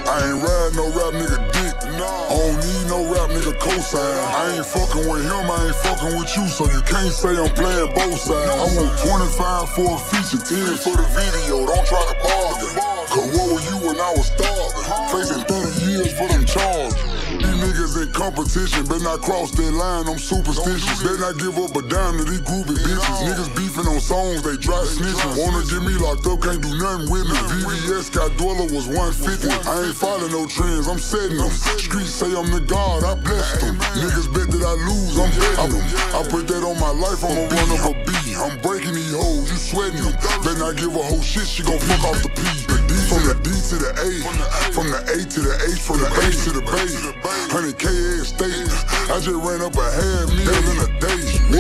I ain't ride no rap nigga dick. I don't need no rap nigga cosign. I ain't fucking with him, I ain't fucking with you, so you can't say I'm playing both sides. I want 25 for a feature, 10 for the video, don't try to bargain. Cause what were you when I was starving? Facing 30 years for them charges. These niggas in competition, better not cross that line, I'm superstitious. Better not give up a dime to these groupie bitches. Niggas beefing on songs, they dry snitching. Wanna get me locked up, can't do nothing with me. VVS Scott Dweller was 150. I ain't following no trends, I'm setting them. Streets say I'm the God, I blessed them. Niggas bet that I lose, I'm betting them. I put that on my life, I'ma run up a B. I'm breaking these hoes, you sweating them. Better not give a whole shit, she gon' fuck off the P. From the D to the A, from the A to the H, from the H to the Bay. 100K estate, I just ran up a half meal in a day.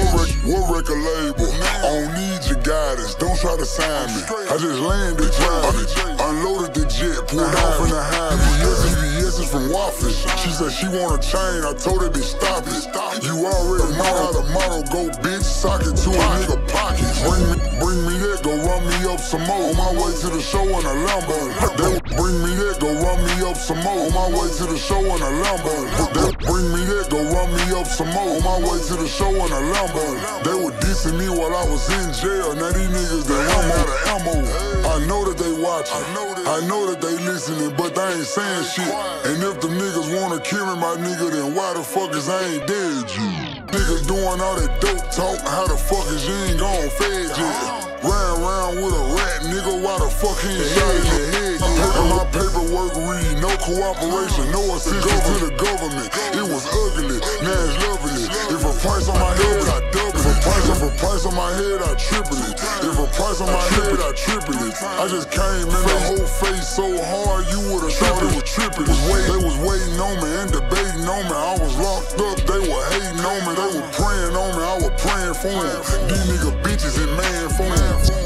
What record label? I don't need your guidance, don't try to sign me. I just landed private, unloaded the jet, pulled off in the highway. VVS is from Waffle. She said she want a chain, I told her to stop it. You already know how the model go, bitch. Sock it to a nigga pocket. Bring me that, go run me up some more. On my way to the show in a Lambo. Bring me that, go run me up some more. On my way to the show in a Lambo. Bring me that, go run me up some more. On my way to the show in a Lambo. They were dissing me while I was in jail. Now these niggas, they run out of ammo. I know that they watching, I know that they listening, but they ain't saying shit. And if the niggas wanna kill me, my nigga, then why the fuck is I ain't dead yet? Niggas doing all that dope talk, how the fuck is you ain't gon' fed yet? Ran around with a rat, nigga, why the fuck he ain't shot in the head yet? My paperwork read, no cooperation, no assistance to the government. It was ugly, now it's lovely. If a price on my head, I double it. If a price on my head, I triple it. If a price on my head, I triple it. I just came in the whole face so hard, you would've thought it was tripping. They was waiting on me and debating on me. I was locked up, they were hating on me. They were praying on me, I was praying for them. These nigga bitches in man form.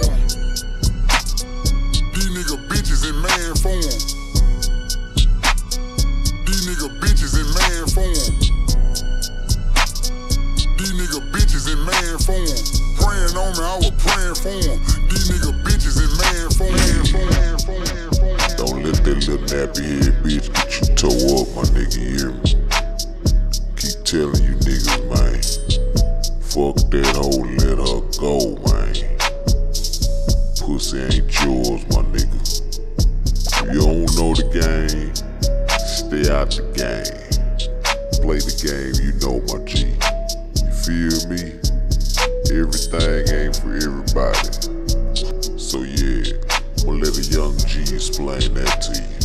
These nigga bitches in man form. These nigga bitches in man form. These nigga bitches in man form. Praying on me, I was praying for them. These nigga bitches in man form. Don't let that little nappy head bitch get you toe up, my nigga, you hear me? Keep telling you niggas, man. Fuck that hoe, let her go, man. Pussy ain't yours, my nigga. If you don't know the game, stay out the game. Play the game, you know, my G. You feel me? Everything ain't for everybody. So yeah, I'ma let a young G explain that to you.